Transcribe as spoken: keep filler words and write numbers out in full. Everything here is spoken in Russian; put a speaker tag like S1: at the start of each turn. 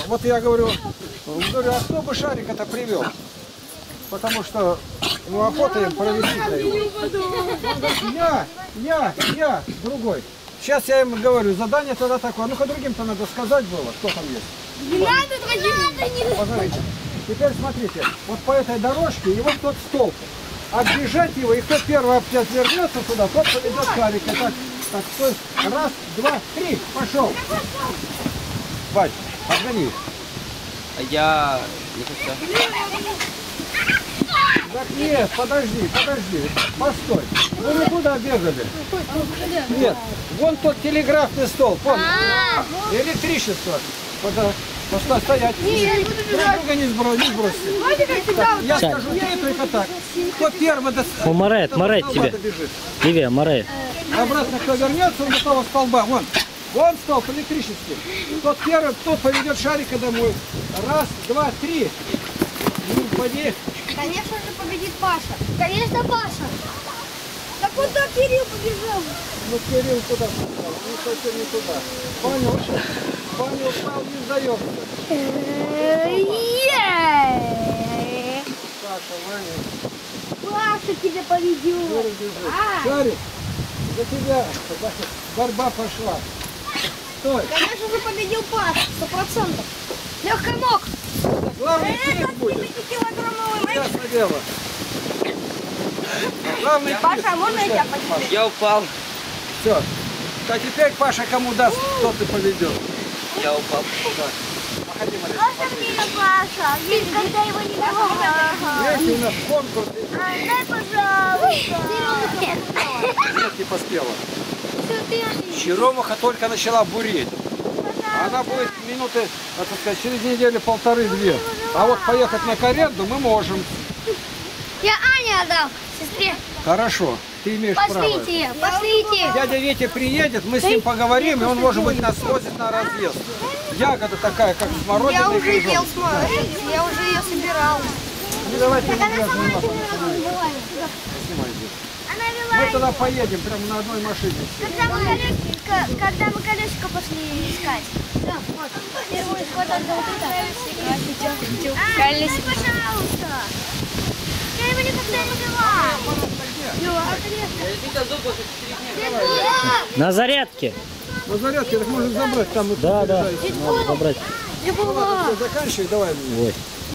S1: вот я говорю, говорю, а кто бы шарик это привел? Потому что, ну, охота им провести-то его. Он говорит, я, я, я, другой. Сейчас я им говорю, задание тогда такое. Ну-ка, другим-то надо сказать было, кто там есть.
S2: Не надо, не надо.
S1: Посмотрите. Теперь смотрите, вот по этой дорожке и вот тот столб. Оббежать его, и кто первый опять вернется туда, тот поведет шарик. Так, так, стой. Раз, два, три, пошел. Бать, отгони.
S3: А я не хочу.
S1: Так нет, подожди, подожди, постой. Вы никуда бегали? Нет, вон тот телеграфный столб, вон, электричество. Подо... Постой, стоять. Друг друга не сбрось, не сбросьте. Так, я скажу три, только так. Кто первый до...
S4: О, Марет, Марет тебе. Ливия, Марет.
S1: Обратно кто вернется, он до того столба. Вон, вон столб электрический. Тот первый, тот поведет шарика домой. Раз, два, три. Ну, поди.
S2: Конечно же победит Паша. Конечно, Паша. Да куда Кирилл побежал?
S1: Ну, Кирилл куда попал? Ну, совсем не туда. Понял, что? Понял, упал, не сдаешься. Паша, Ваня.
S2: Паша тебя поведет. А.
S1: Шарик, за тебя борьба пошла. Стой.
S2: Конечно же победил Паша, сто процентов. Легкомок.
S1: Главный приз будет. Ясно дело. Главный приз.
S2: Паша, можно я тебя подниму?
S3: Я упал.
S1: Все. А теперь Паша кому даст, тот и поведет.
S3: Я упал.
S1: Походи, Мария.
S2: Можно мне на Паша? Ведь когда его не давал.
S1: Есть у нас конкурс.
S2: Дай, пожалуйста.
S1: Нет, не поспела. Черемуха только начала буреть. Она будет минуты, так сказать, через неделю полторы-две. А вот поехать на Каренду мы можем.
S2: Я Ане отдал, сестре.
S1: Хорошо, ты имеешь право.
S2: Пошлите, пошлите.
S1: Дядя Витя приедет, мы с ним поговорим, и он, может быть, нас свозит на разъезд. Ягода такая, как смородина.
S2: Я
S1: и
S2: уже
S1: крыжовник.
S2: ел смородину, я уже ее собирал.
S1: Ну, давайте не грязно, не надо. Снимай здесь. Мы туда поедем, прямо на одной машине.
S2: Когда мы колесико, когда мы колесико пошли искать. Да, вот. Первый исход от колесико. Колесико. Пожалуйста. Я его никогда не брала.
S4: На зарядке.
S1: На зарядке, так можно забрать там.
S4: Да, да. Надо забрать.
S1: Ну ладно, все, заканчивай, давай.
S4: Ой.